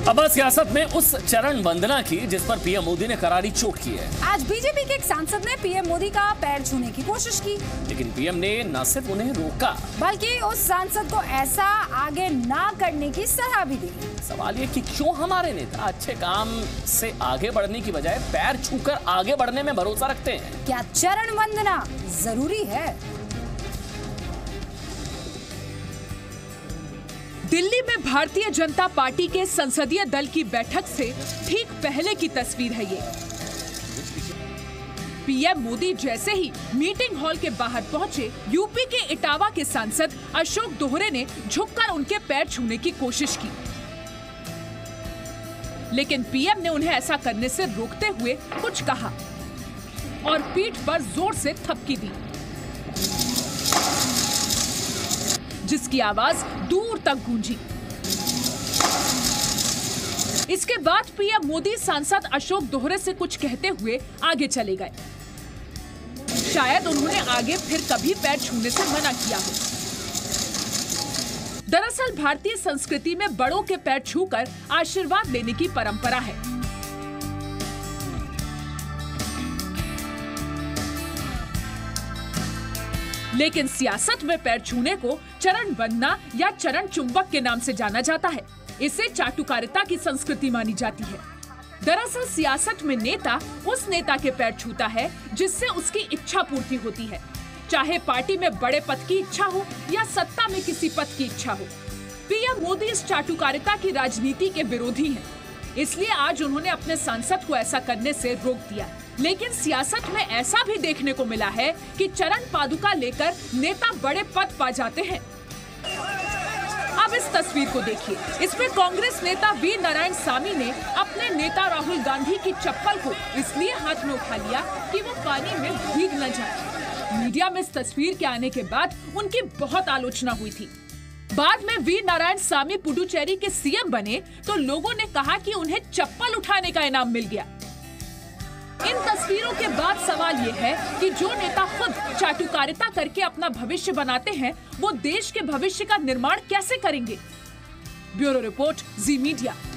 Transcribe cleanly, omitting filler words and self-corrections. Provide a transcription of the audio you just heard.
अब सियासत में उस चरण वंदना की जिस पर पीएम मोदी ने करारी चोट की है। आज बीजेपी के एक सांसद ने पीएम मोदी का पैर छूने की कोशिश की, लेकिन पीएम ने न सिर्फ उन्हें रोका बल्कि उस सांसद को ऐसा आगे ना करने की सलाह भी दी। सवाल ये कि क्यों हमारे नेता अच्छे काम से आगे बढ़ने की बजाय पैर छूकर आगे बढ़ने में भरोसा रखते हैं? क्या चरण वंदना जरूरी है? दिल्ली में भारतीय जनता पार्टी के संसदीय दल की बैठक से ठीक पहले की तस्वीर है ये। पीएम मोदी जैसे ही मीटिंग हॉल के बाहर पहुंचे, यूपी के इटावा के सांसद अशोक दोहरे ने झुककर उनके पैर छूने की कोशिश की, लेकिन पीएम ने उन्हें ऐसा करने से रोकते हुए कुछ कहा और पीठ पर जोर से थपकी दी, जिसकी आवाज दूर तक गूंजी। इसके बाद पीएम मोदी सांसद अशोक दोहरे से कुछ कहते हुए आगे चले गए। शायद उन्होंने आगे फिर कभी पैर छूने से मना किया हो। दरअसल भारतीय संस्कृति में बड़ों के पैर छूकर आशीर्वाद लेने की परंपरा है। लेकिन सियासत में पैर छूने को चरण वंदना या चरण चुंबक के नाम से जाना जाता है। इसे चाटुकारिता की संस्कृति मानी जाती है। दरअसल सियासत में नेता उस नेता के पैर छूता है जिससे उसकी इच्छा पूर्ति होती है, चाहे पार्टी में बड़े पद की इच्छा हो या सत्ता में किसी पद की इच्छा हो। पीएम मोदी इस चाटुकारिता की राजनीति के विरोधी हैं, इसलिए आज उन्होंने अपने सांसद को ऐसा करने से रोक दिया। लेकिन सियासत में ऐसा भी देखने को मिला है कि चरण पादुका लेकर नेता बड़े पद पा जाते हैं। अब इस तस्वीर को देखिए। इसमें कांग्रेस नेता वी नारायण सामी ने अपने नेता राहुल गांधी की चप्पल को इसलिए हाथ में उठा लिया कि वो पानी में भीग न जाए। मीडिया में इस तस्वीर के आने के बाद उनकी बहुत आलोचना हुई थी। बाद में वी नारायण सामी पुडुचेरी के सीएम बने तो लोगों ने कहा कि उन्हें चप्पल उठाने का इनाम मिल गया। इन तस्वीरों के बाद सवाल ये है कि जो नेता खुद चाटुकारिता करके अपना भविष्य बनाते हैं, वो देश के भविष्य का निर्माण कैसे करेंगे? Bureau report, Zee media.